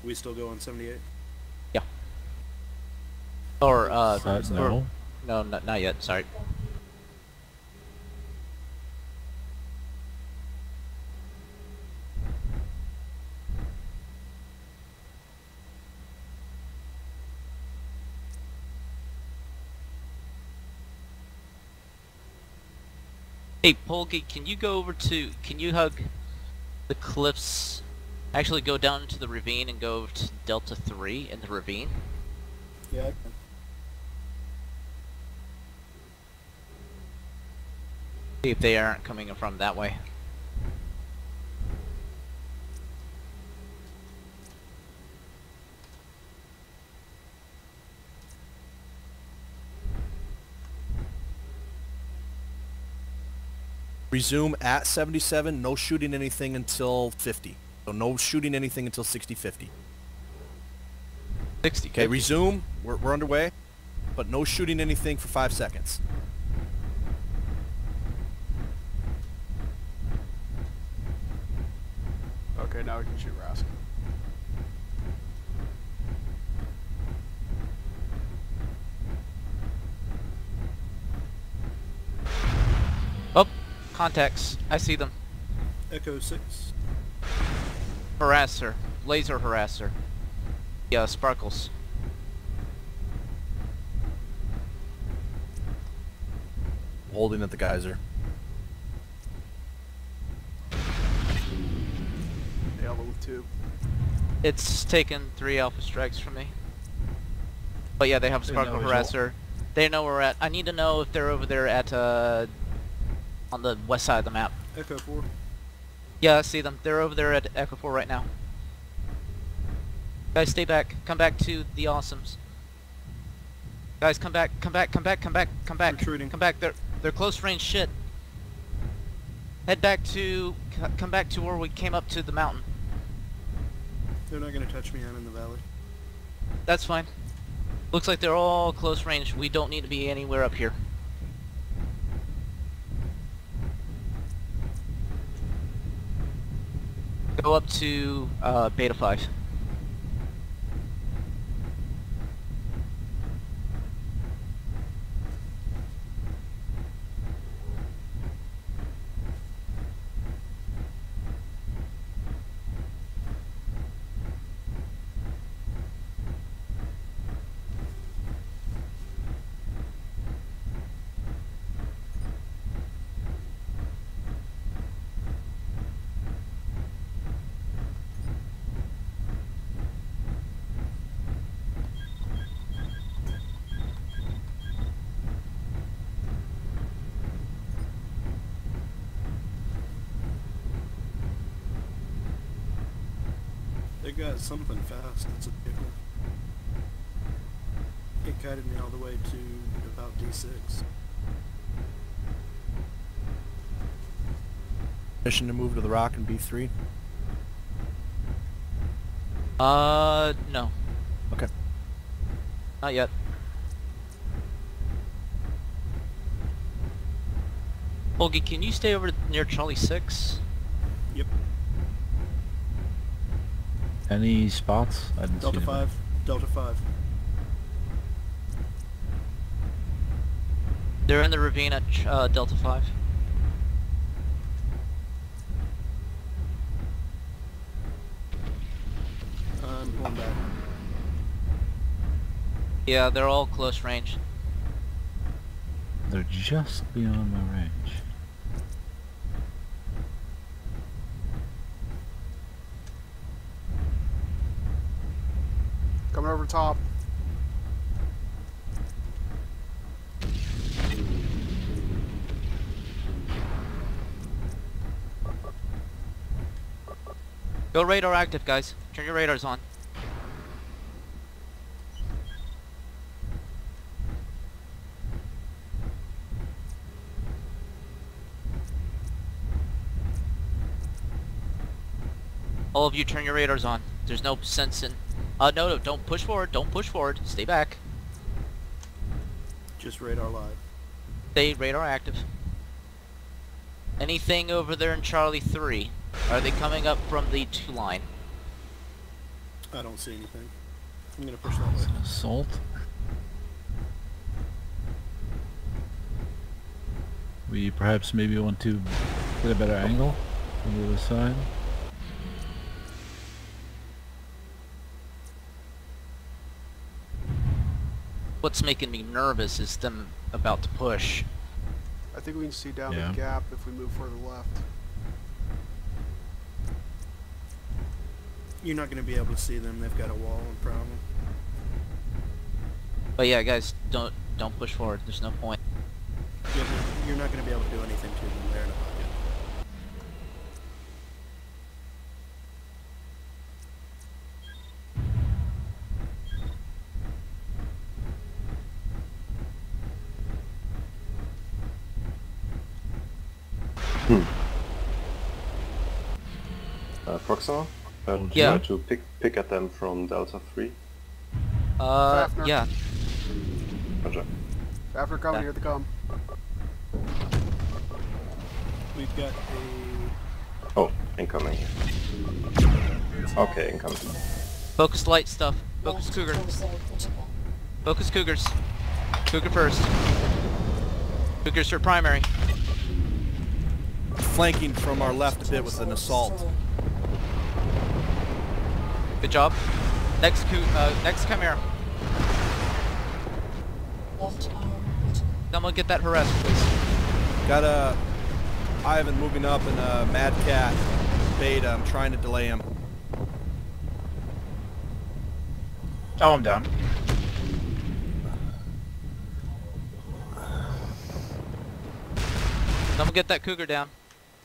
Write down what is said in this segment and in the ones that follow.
We still go on 78? Yeah. Or, No. no, not yet, sorry. Hey, Polky, can you go over to, can you hug the cliffs, actually go down into the ravine and go over to Delta 3 in the ravine? Yeah, I can. See if they aren't coming from that way. Resume at 77, no shooting anything until 50. So no shooting anything until 60-50. 60. Okay, resume. We're underway. But no shooting anything for 5 seconds. Okay, now we can shoot Rask. Oh, contacts. I see them. Echo 6. Harasser. Laser harasser. Yeah, sparkles. Holding at the geyser. Yeah, level 2. It's taken 3 alpha strikes from me. But yeah, they have a sparkle harasser. They know where we're at. I need to know if they're over there at, on the west side of the map. Echo 4. Yeah, I see them. They're over there at Echo 4 right now. Guys, stay back. Come back to the awesomes. Guys, come back. Come back. Come back. Come back. Come back. Retreating. Come back. They're close range shit. Head back to... Come back to where we came up to the mountain. They're not gonna touch me. I'm in the valley. That's fine. Looks like they're all close range. We don't need to be anywhere up here. Go up to Beta 5. They got something fast. It's a vehicle. It guided me all the way to about D6. Mission to move to the rock in B3. No. Okay. Not yet. Olgie, can you stay over near Charlie 6? Yep. Any spots? I didn't Delta see 5. Delta 5. They're in the ravine at Delta 5. I'm pulling back. Yeah, they're all close range. They're just beyond my range. Coming over top. Go radar active, guys. Turn your radars on. All of you turn your radars on. There's no sense in... no, don't push forward. Don't push forward. Stay back. Just radar live. Stay radar active. Anything over there in Charlie 3? Are they coming up from the 2 line? I don't see anything. I'm gonna push that It's way. an assault. We perhaps maybe want to get a better angle on the other side. What's making me nervous is them about to push. I think we can see down Yeah. the gap if we move further left. You're not gonna be able to see them. They've got a wall in front of them. But yeah, guys, don't push forward. There's no point. You're not gonna be able to do anything to them. They're in a pocket. Proxima? Yeah. Try to pick at them from Delta 3. Fafner. Yeah. Roger. After coming, Yeah. here they come. We've got a. Oh, incoming. Okay, incoming. Focus light stuff. Focus Cougar. Focus Cougars. Cougar first. Cougars for primary. Flanking from our left a bit with an assault. Good job. Next Chimera. Someone get that harassed, please. Got a Ivan moving up and a Mad Cat Beta. I'm trying to delay him. Oh, I'm down. Someone get that Cougar down.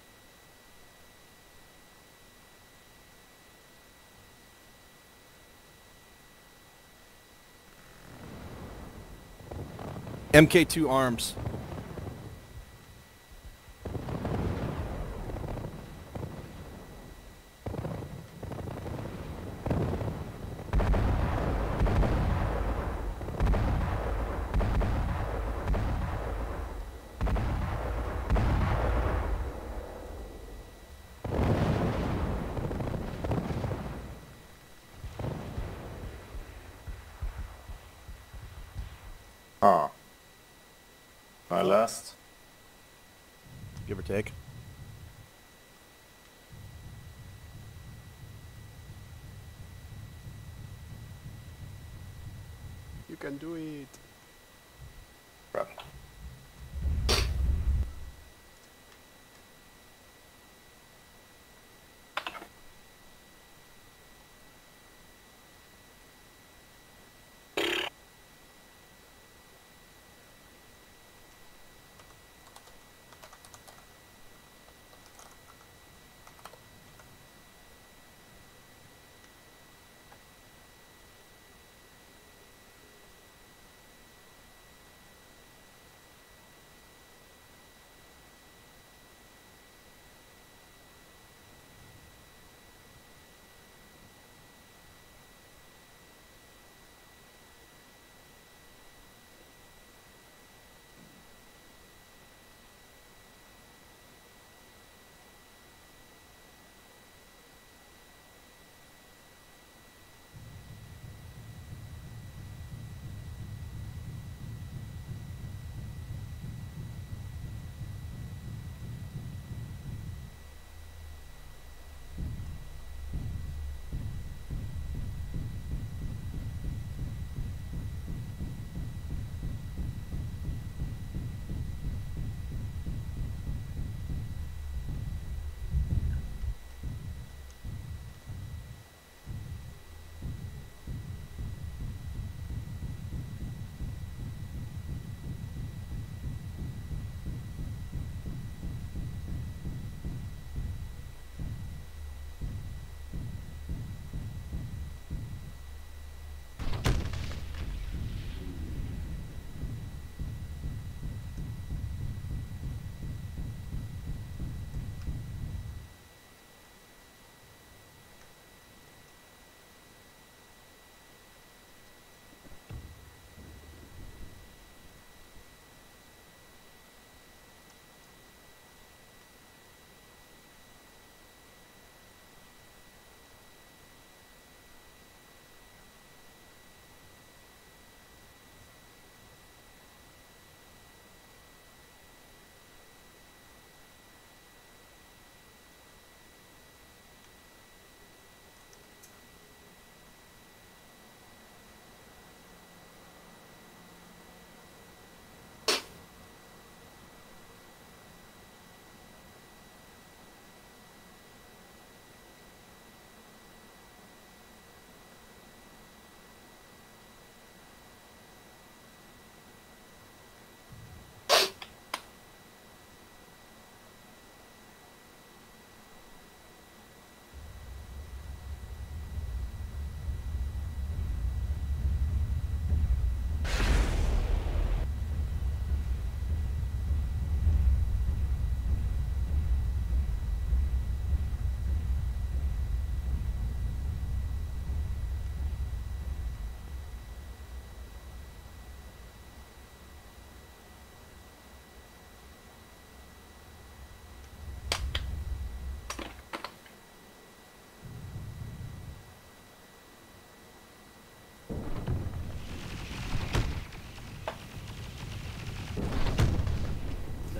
MK2 arms. Ah. My last. Give or take. You can do it. Crap.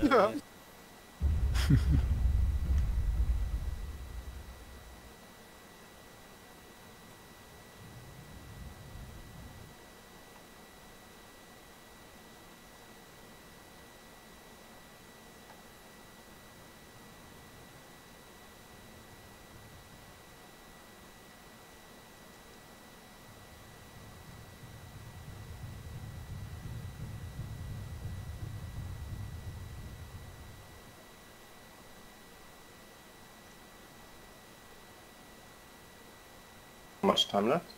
Nice. How much time left?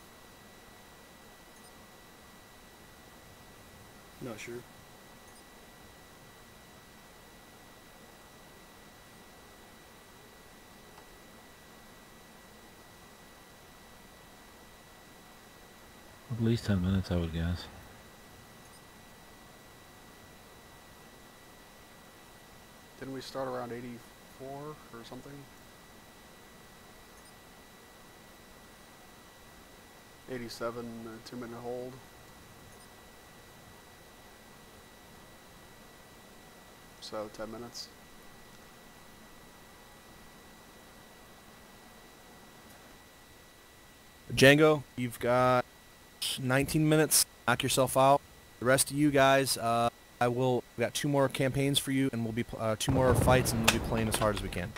Not sure. At least 10 minutes, I would guess. Didn't we start around 84 or something? 87, 2-minute hold. So 10 minutes. Django, you've got 19 minutes. Knock yourself out. The rest of you guys, we got 2 more campaigns for you, and we'll be 2 more fights, and we'll be playing as hard as we can.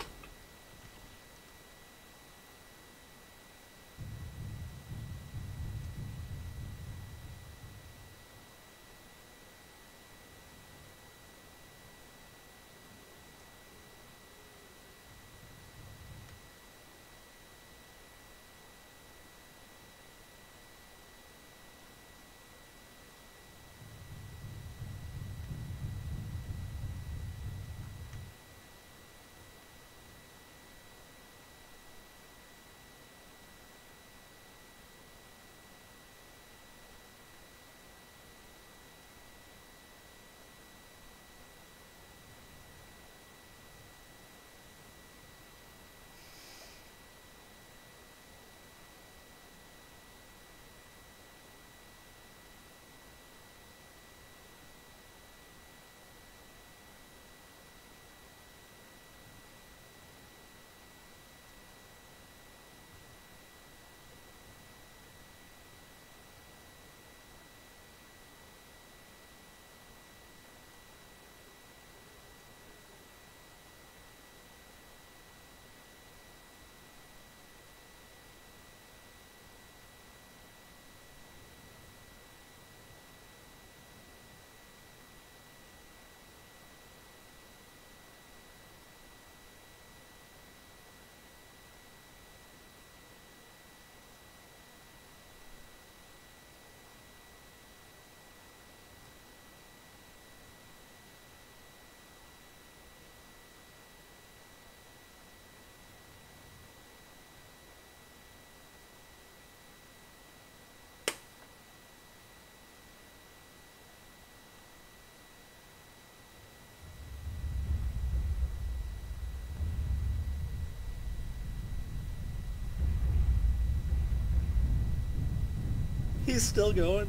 He's still going.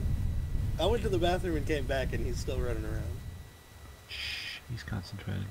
I went to the bathroom and came back, and he's still running around. Shh, he's concentrating.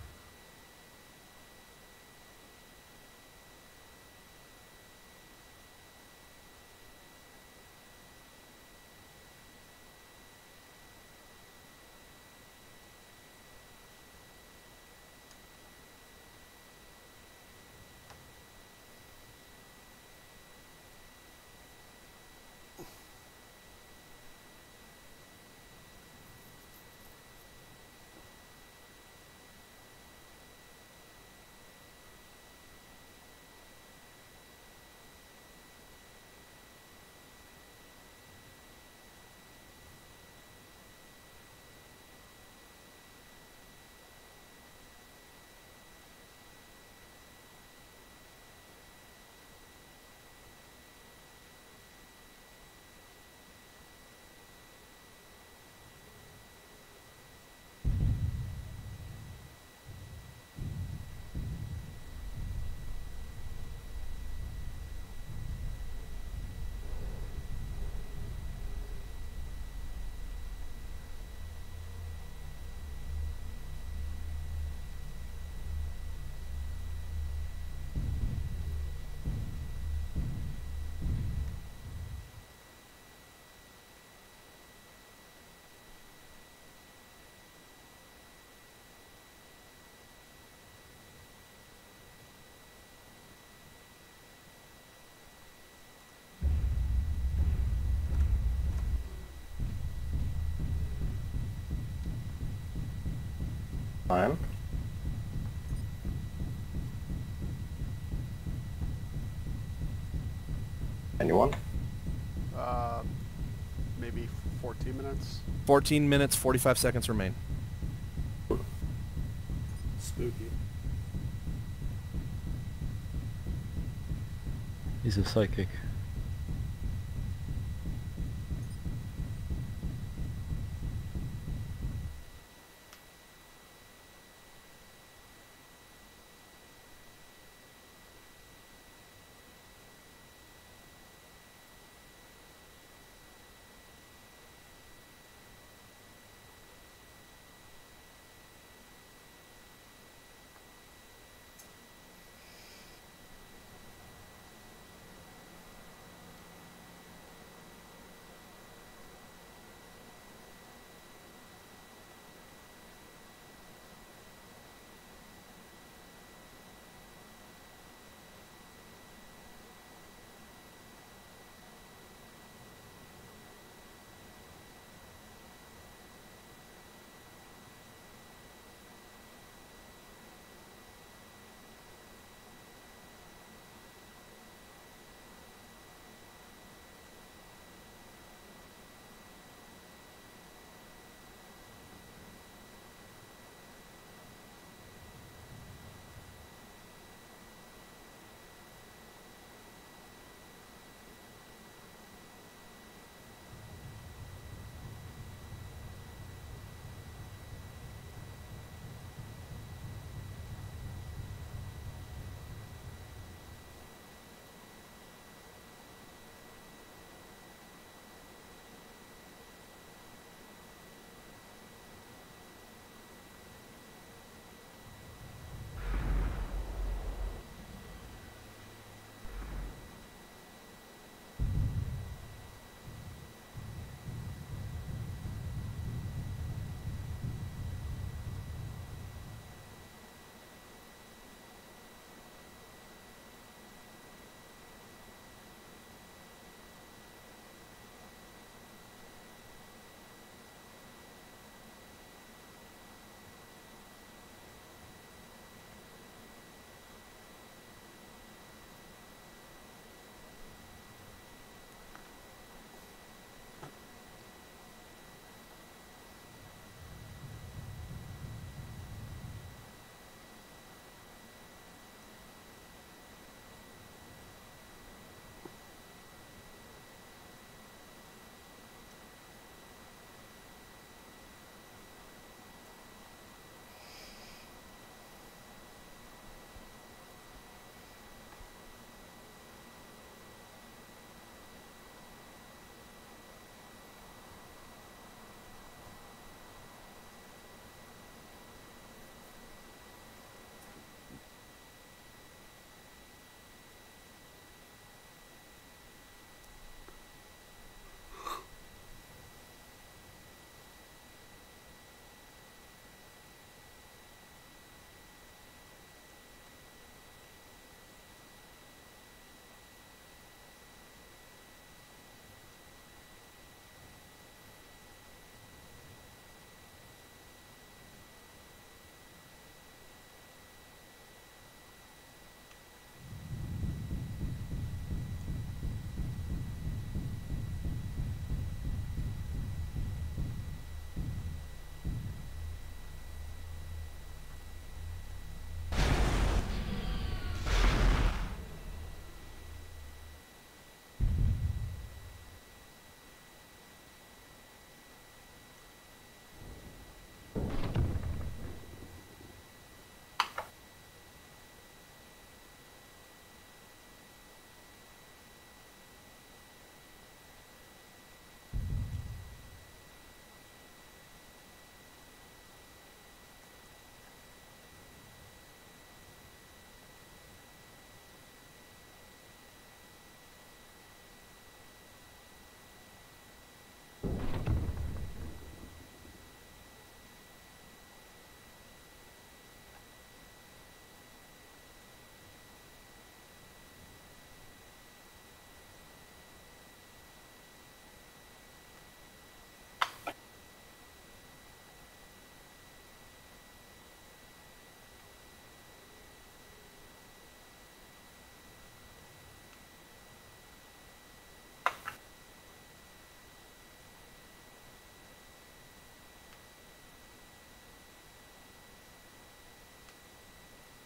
Time. Anyone? Maybe 14 minutes. 14 minutes, 45 seconds remain. Spooky. He's a psychic.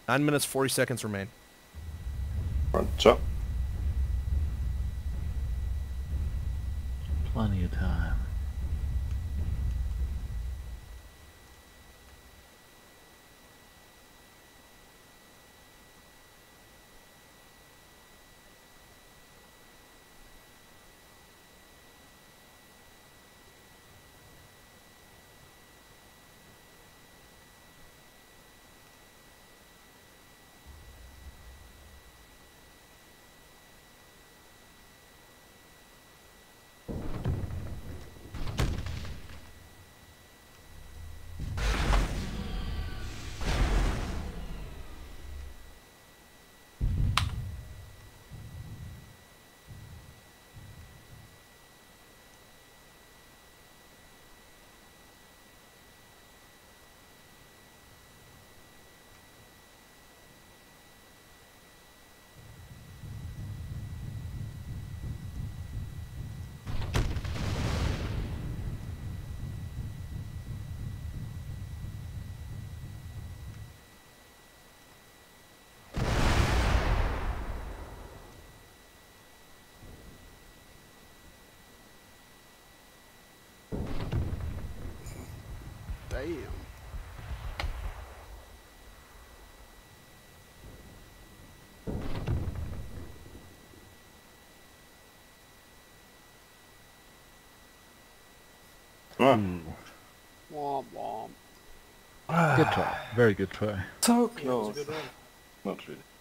9 minutes 40 seconds remain. Roger. Plenty of time. Damn. Hmm. Womp womp. Good try. Very good try. So Yeah, it was a close. good run. Not really.